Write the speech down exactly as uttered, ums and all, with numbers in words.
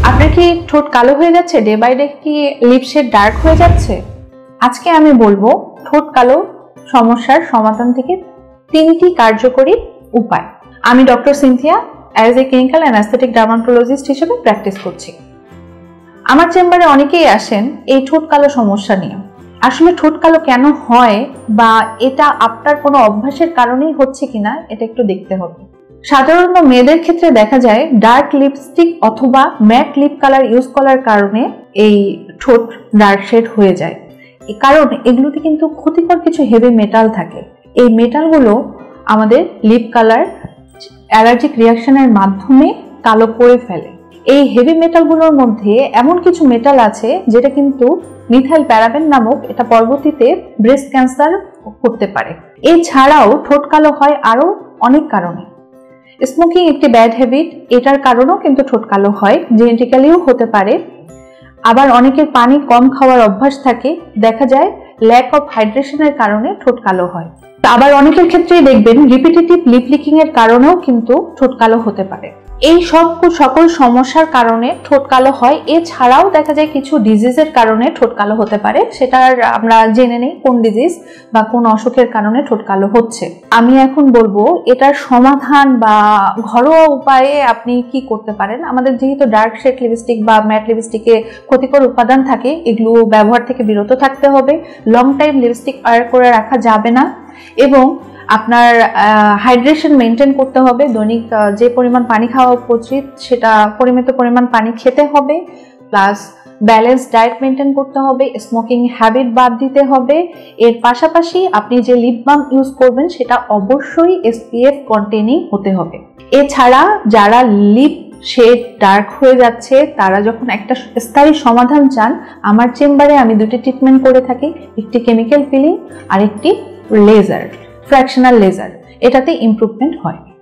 আপনার কি ঠোঁট কালো হয়ে যাচ্ছে? ডে বাই ডে কি লিপ শেড ডার্ক হয়ে যাচ্ছে? আজকে আমি বলবো ঠোঁট কালো সমস্যার সমাধান থেকে তিনটি কার্যকরী উপায়। আমি doctor Cynthia as a clinical and aesthetic dermatologist হিসেবে প্র্যাকটিস করছি। আমার চেম্বারে অনেকেই আসেন এই ঠোঁট কালো সমস্যা নিয়ে। আসলে ঠোঁট কালো কেন হয় বা এটা আপনার কোনো অভ্যাসের কারণেই হচ্ছে কিনা এটা একটু দেখতে হবে। সাধারণত মেয়েদের ক্ষেত্রে দেখা যায় ডার্ক লিপস্টিক অথবা ম্যাট লিপ কালার ইউজ করার কারণে এই ঠোঁট ডার্ক শেড হয়ে যায়। কারণ এগুলোতে কিন্তু ক্ষতিকর কিছু হেভি মেটাল থাকে। এই মেটালগুলো আমাদের লিপ কালার অ্যালার্জিক রিয়াকশনের মাধ্যমে কালো করে ফেলে। এই হেভি মেটালগুলোর মধ্যে এমন কিছু মেটাল আছে যেটা কিন্তু মিথাইল প্যারাবেন নামক, এটা পরবর্তীতে ব্রেস্ট ক্যান্সার করতে পারে। এছাড়াও ঠোঁট কালো হয় আরো অনেক কারণে। স্মোকিং একটি ব্যাড হ্যাবিট, এটার কারণেও কিন্তু ঠোঁট কালো হয়, জেনেটিক্যালিও হতে পারে। আবার অনেকের পানি কম খাওয়ার অভ্যাস থাকে, দেখা যায় ল্যাক অফ হাইড্রেশনের কারণে ঠোঁট কালো হয়। আবার অনেকের ক্ষেত্রেই দেখবেন রিপিটেটিভ লিপ লিকিং এর কারণেও কিন্তু ঠোঁট কালো হতে পারে। এই সব সকল সমস্যার কারণে ঠোঁট কালো হয়। এছাড়াও দেখা যায় কিছু ডিজিজের কারণে ঠোঁট কালো হতে পারে, সেটার আমরা জেনে নেই কোন ডিজিজ বা কোন অসুখের কারণে ঠোঁট কালো হচ্ছে। আমি এখন বলবো এটার সমাধান বা ঘরোয়া উপায়ে আপনি কি করতে পারেন। আমাদের যেহেতু ডার্ক শেড লিপস্টিক বা ম্যাট লিপস্টিকে ক্ষতিকর উপাদান থাকে, এগুলো ব্যবহার থেকে বিরত থাকতে হবে। লং টাইম লিপস্টিক ওয়্যার করে রাখা যাবে না এবং আপনার হাইড্রেশন মেনটেন করতে হবে। দৈনিক যে পরিমাণ পানি খাওয়া উচিত সেটা পরিমিত পরিমাণ পানি খেতে হবে, প্লাস ব্যালেন্স ডায়েট মেনটেন করতে হবে, স্মোকিং হ্যাবিট বাদ দিতে হবে। এর পাশাপাশি আপনি যে লিপ বাম ইউজ করবেন সেটা অবশ্যই এসপিএফ কন্টেনিং হতে হবে। এছাড়া যারা লিপ শেড ডার্ক হয়ে যাচ্ছে তারা যখন একটা স্থায়ী সমাধান চান, আমার চেম্বারে আমি দুটি ট্রিটমেন্ট করে থাকি, একটি কেমিক্যাল পিলিং আর একটি লেজার, ফ্র্যাকশনাল লেজার। এটাতে ইমপ্রুভমেন্ট হয়।